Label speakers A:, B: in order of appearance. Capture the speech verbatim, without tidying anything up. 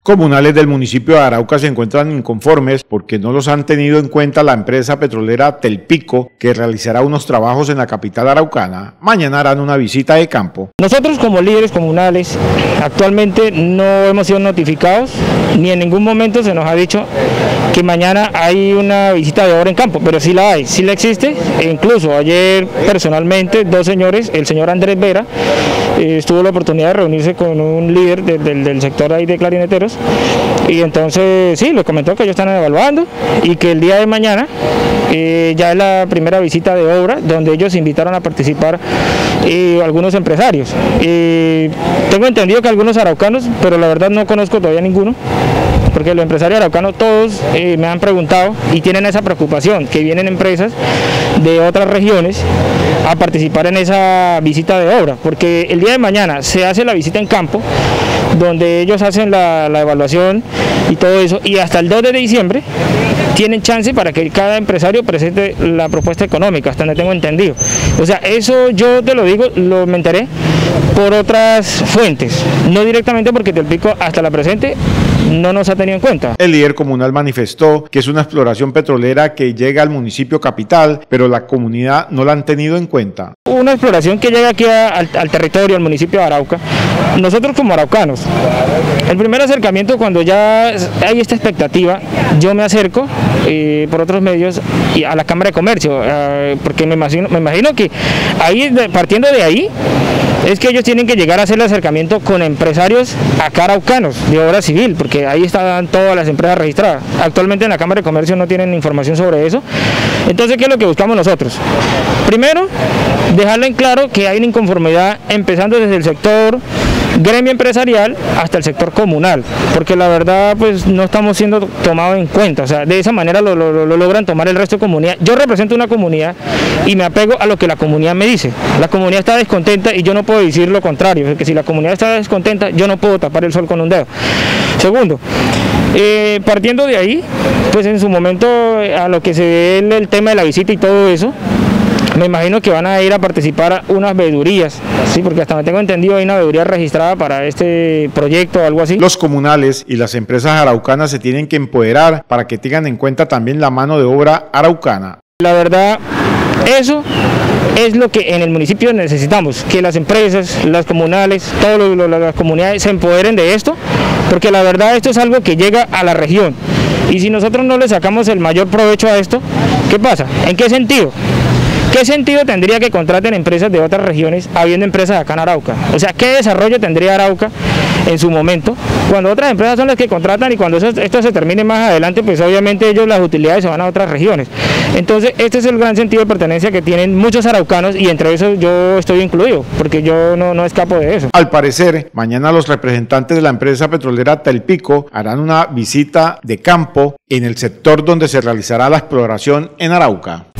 A: Comunales del municipio de Arauca se encuentran inconformes porque no los han tenido en cuenta la empresa petrolera Telpico, que realizará unos trabajos en la capital araucana. Mañana harán una visita de campo.
B: Nosotros como líderes comunales actualmente no hemos sido notificados, ni en ningún momento se nos ha dicho que mañana hay una visita de obra en campo, pero sí la hay, sí la existe. E incluso ayer personalmente dos señores, el señor Andrés Vera, eh, tuvo la oportunidad de reunirse con un líder de, de, del sector ahí de clarineteros, y entonces sí, les comentó que ellos están evaluando y que el día de mañana eh, ya es la primera visita de obra donde ellos invitaron a participar eh, algunos empresarios. Eh, tengo entendido que algunos araucanos, pero la verdad no conozco todavía ninguno, porque los empresarios araucanos todos eh, me han preguntado y tienen esa preocupación, que vienen empresas de otras regiones a participar en esa visita de obra, porque el día de mañana se hace la visita en campo, donde ellos hacen la, la evaluación y todo eso, y hasta el dos de diciembre tienen chance para que cada empresario presente la propuesta económica, hasta donde tengo entendido. O sea, eso yo te lo digo, lo me enteré por otras fuentes, no directamente porque Telpico hasta la presente no nos ha tenido en cuenta.
A: El líder comunal manifestó que es una exploración petrolera que llega al municipio capital, pero la comunidad no la han tenido en cuenta.
B: Una exploración que llega aquí a, al, al territorio, al municipio de Arauca. Nosotros como araucanos, el primer acercamiento, cuando ya hay esta expectativa, yo me acerco eh, por otros medios y a la Cámara de Comercio, eh, porque me imagino, me imagino que ahí, partiendo de ahí, es que ellos tienen que llegar a hacer el acercamiento con empresarios acá araucanos de obra civil, porque ahí están todas las empresas registradas. Actualmente en la Cámara de Comercio no tienen información sobre eso. Entonces, ¿qué es lo que buscamos nosotros? Primero, dejarle en claro que hay una inconformidad empezando desde el sector gremio empresarial hasta el sector comunal, porque la verdad pues no estamos siendo tomados en cuenta. O sea, de esa manera lo, lo, lo logran tomar el resto de comunidad. Yo represento una comunidad y me apego a lo que la comunidad me dice. La comunidad está descontenta y yo no puedo decir lo contrario, porque si la comunidad está descontenta yo no puedo tapar el sol con un dedo. Segundo, eh, partiendo de ahí, pues en su momento a lo que se ve el, el tema de la visita y todo eso, me imagino que van a ir a participar a unas veedurías, sí, porque hasta me tengo entendido hay una veeduría registrada para este proyecto o algo así.
A: Los comunales y las empresas araucanas se tienen que empoderar para que tengan en cuenta también la mano de obra araucana.
B: La verdad, eso es lo que en el municipio necesitamos, que las empresas, las comunales, todas las comunidades se empoderen de esto, porque la verdad esto es algo que llega a la región, y si nosotros no le sacamos el mayor provecho a esto, ¿qué pasa? ¿En qué sentido? ¿Qué sentido tendría que contraten empresas de otras regiones habiendo empresas acá en Arauca? O sea, ¿qué desarrollo tendría Arauca en su momento cuando otras empresas son las que contratan, y cuando eso, esto se termine más adelante, pues obviamente ellos las utilidades se van a otras regiones? Entonces, este es el gran sentido de pertenencia que tienen muchos araucanos, y entre esos yo estoy incluido, porque yo no, no escapo de eso.
A: Al parecer, mañana los representantes de la empresa petrolera Telpico harán una visita de campo en el sector donde se realizará la exploración en Arauca.